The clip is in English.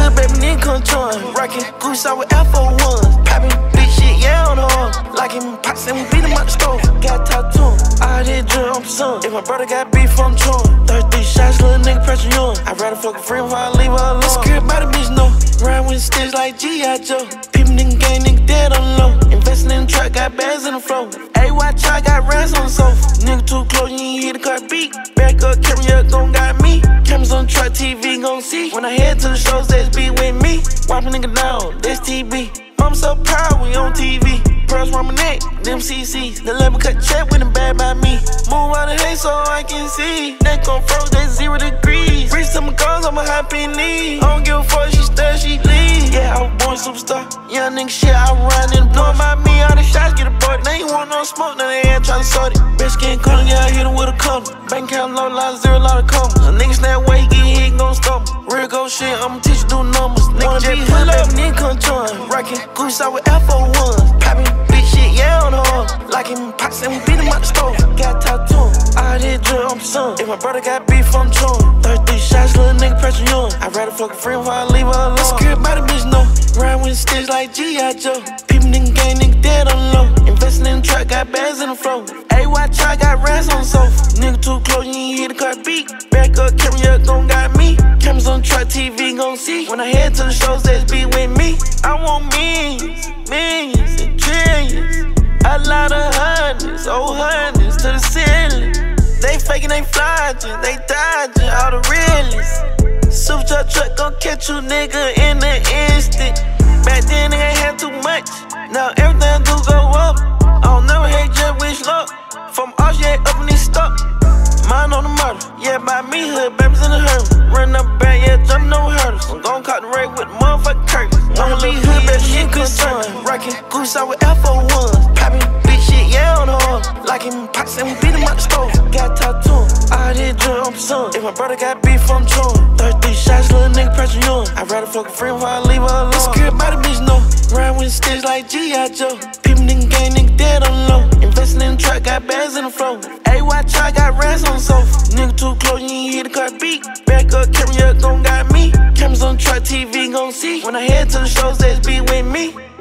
hood, baby, nigga come join. Rockin' goose out with F01s. Poppin' big shit, yeah, on the horn. Like him, pops and we beat him out the stove. Got tattoo him. I did drill, I'm son. If my brother got beef, I'm chewin'. 33 shots, little nigga pressure you on. I'd rather fuck a friend before I leave her alone. Scared by the bitch, no. Ride with sticks like G.I. Joe. People nigga gang, nigga dead on low. Investin' in the truck, got bags in the flow. watch, I got rats on the sofa. Nigga too close, you ain't hear the car beat. Back up, carry up, gon' got me. Cameras on the truck, TV gon' see. When I head to the shows, that's be with me. Wipe a nigga down, that's TB. Mama so proud, we on TV. Pearls round my neck, them CCs. The label cut check with them bad by me. Move out of hay so I can see. Neck on froze, that's 0 degrees. Reach to my goals, I'm a happy knee. I don't give a fuck, she stud, she leave. Yeah, I was born superstar. Young nigga shit, I run in the blow. About me, all the shots get aborted. They ain't want no smoke, now they ain't tryna sort it. Bitch getting color, yeah, I hit him with a color. Bank account low, lot 0, lot of commas. A nigga snap way, get hit, gon' stop me. Real go shit, I'ma teach you do numbers. Nigga just pull up, nigga come join. Rockin' goose out with F01s. Poppin' big shit, yeah, on the horn. Like him, pops and we beat him out the stove. Got tattoo him. I did drill, I'm son. If my brother got beef, I'm chewin'. 33 shots, little nigga pressure you on. I'd rather fuck a friend before I leave her alone. Scared by the bitch, no. Ride with sticks like G.I. Joe. People nigga gang, nigga dead on the low. Investin' in the truck, got bags in the flow. watch, I got rats on the sofa. Nigga too close, you ain't hear the car beat. Back up, carry up, gon' got me. Cameras on the truck, TV gon' see. When I head to the shows, that's be with me. I want millions, millions and trillions. A lot of hundreds, hundreds to the ceiling. They faking, they flogging, they dodging all the realists. Super truck gon' catch you, nigga, in the instant. Back then, nigga ain't had too much. Now everything do go up. I don't never hate, just wish luck. From us, yeah, up in this stuff. Mine on the murder, yeah, by me, hood, babies in the hurdle. Run up back, yeah, jumping no hurdles. I'm gon' cut the rake with the motherfucking curtains. Wanna leave hood, baby, shit concerned. Rockin' goose out with F01s. Poppin' big shit, yeah, on the horn. Like him, pops and we beat him out the stove. Got tattoo him. I did drill, I'm son. If my brother got beef, I'm chewin'. 33 shots, little nigga pressure you on. I'd rather fuck a friend before I leave her alone. Scared by the bitch, no. Ride with sticks like G.I. Joe. People nigga gang, nigga dead on the low. Investin' in the truck, got bags in the flow. watch, I got rats on the sofa. Nigga too close, you ain't hear the car beat. Back up, carry up, gon' got me. Cameras on the truck, TV gon' see. When I head to the shows, that's be with me.